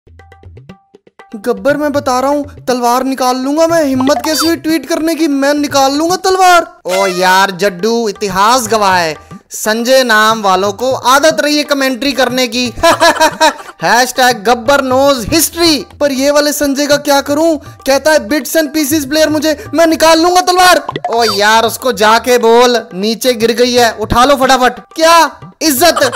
गब्बर मैं बता रहा हूँ तलवार निकाल लूंगा मैं। हिम्मत कैसी हुई ट्वीट करने की, मैं निकाल लूंगा तलवार। ओ यार जड्डू, इतिहास गवाह है संजय नाम वालों को आदत रही है कमेंट्री करने की। Hashtag Gabbar knows history. पर ये वाले संजय का क्या करूं? कहता है बिट्स एंड पीसीस प्लेयर मुझे, मैं निकाल लूंगा तलवार। ओ यार उसको जाके बोल नीचे गिर गई है, उठा लो फटाफट। क्या इज्जत।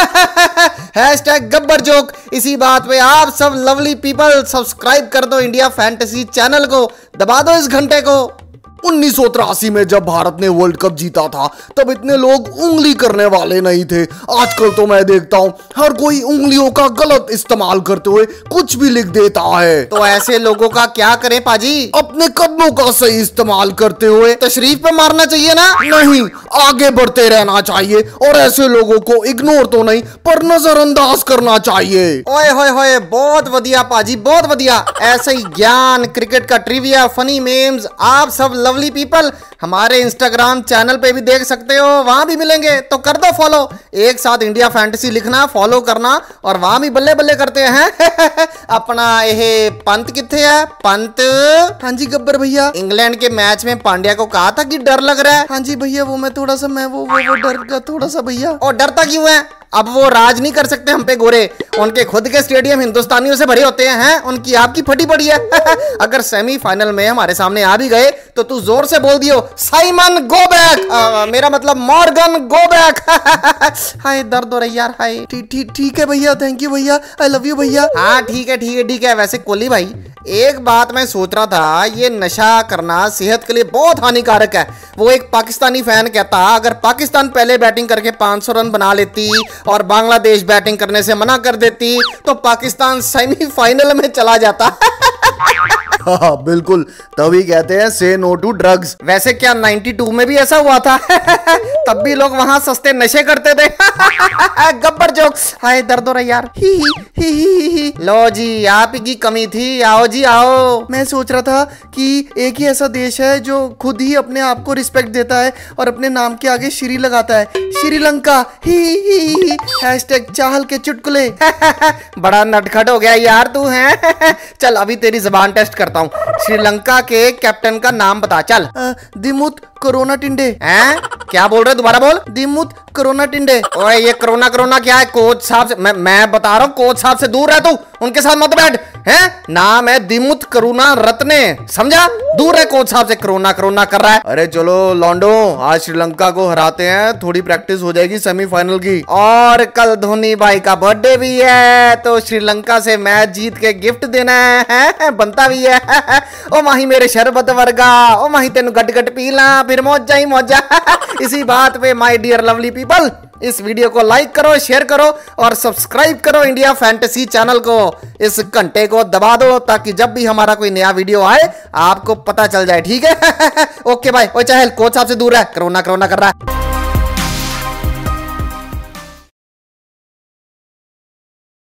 Hashtag Gabbar joke. इसी बात पे आप सब लवली पीपल सब्सक्राइब कर दो इंडिया फैंटेसी चैनल को, दबा दो इस घंटे को। 1983 में जब भारत ने वर्ल्ड कप जीता था तब इतने लोग उंगली करने वाले नहीं थे। आजकल तो मैं देखता हूँ हर कोई उंगलियों का गलत इस्तेमाल करते हुए कुछ भी लिख देता है। तो ऐसे लोगों का क्या करें पाजी? अपने कदमों का सही इस्तेमाल करते हुए तशरीफ पे मारना चाहिए ना? नहीं, आगे बढ़ते रहना चाहिए और ऐसे लोगों को इग्नोर तो नहीं पर नजरअंदाज करना चाहिए। ओए होए होए, बहुत बढ़िया पाजी, बहुत बढ़िया। ऐसे ही ज्ञान, क्रिकेट का ट्रिविया, फनी मेम्स आप सब लवली पीपल हमारे इंस्टाग्राम चैनल पे भी देख सकते हो, वहां भी मिलेंगे। तो कर दो फॉलो, एक साथ इंडिया फैंटेसी लिखना, फॉलो करना और वहां भी बल्ले बल्ले करते हैं। अपना ये पंत किथे है? पंत। हाँ जी गब्बर भैया। इंग्लैंड के मैच में पांड्या को कहा था कि डर लग रहा है। हाँ जी भैया, वो मैं थोड़ा सा वो डर गया थोड़ा सा भैया। और डरता क्यों है? अब वो राज नहीं कर सकते हम पे गोरे, उनके खुद के स्टेडियम हिंदुस्तानियों से भरे होते हैं, उनकी आपकी फटी पड़ी है। अगर सेमीफाइनल में हमारे सामने आ भी गए तो तू जोर से बोल दियो साइमन गो बैक, मेरा मतलब मॉर्गन गो बैक। हाय दर्द हो रही यार, हाय। ठीक है भैया, थैंक यू भैया, आई लव यू भैया। हाँ ठीक है ठीक है ठीक है। वैसे कोहली भाई एक बात मैं सोच रहा था, ये नशा करना सेहत के लिए बहुत हानिकारक है। वो एक पाकिस्तानी फैन कहता अगर पाकिस्तान पहले बैटिंग करके 500 रन बना लेती और बांग्लादेश बैटिंग करने से मना कर देती तो पाकिस्तान सेमीफाइनल में चला जाता। हाँ बिल्कुल, तभी कहते हैं से नो टू ड्रग्स। वैसे क्या 92 में भी ऐसा हुआ था? तब भी लोग वहां सस्ते नशे करते थे। गब्बर जोक्स। हाय दर्द हो रहा यार। ही। लो जी, आप ही की कमी थी, आओ जी आओ। मैं सोच रहा था कि एक ही ऐसा देश है जो खुद ही अपने आप को रिस्पेक्ट देता है और अपने नाम के आगे श्री लगाता है, श्रीलंका। ही। हैशटैग चाहल के चुटकुले। बड़ा नटखट हो गया यार तू है। चल अभी तेरी जबान टेस्ट करता हूँ। श्रीलंका के कैप्टन का नाम बता चल। दिमुत कोरोना टिंडे। हैं? क्या बोल रहे, दोबारा बोल। दिमुत कोरोना टिंडे। ओए ये कोरोना क्या है? कोच साहब से मैं बता रहा हूँ, कोच साहब से दूर रह तू, उनके साथ मत बैठ। हैं? नाम है दिमुत करुणा रत्ने, समझा? दूर है कोच साहब से, कोरोना कर रहा है। अरे चलो लॉन्डो, आज श्रीलंका को हराते हैं, थोड़ी प्रैक्टिस हो जाएगी सेमीफाइनल की। और कल धोनी भाई का बर्थडे भी है तो श्रीलंका से मैच जीत के गिफ्ट देना है, बनता भी है। ओ माही मेरे शरबत वर्गा, ओ माही तेन गट गट पीला फिर मौजा ही मौजा। इसी बात पे माय डियर लवली पीपल इस वीडियो को लाइक करो, शेयर करो और सब्सक्राइब करो इंडिया फैंटेसी चैनल को। इस घंटे को दबा दो ताकि जब भी हमारा कोई नया वीडियो आए आपको पता चल जाए, ठीक है? ओके भाई। ओ चाहल कोच साहब से दूर है, कोरोना कर रहा है।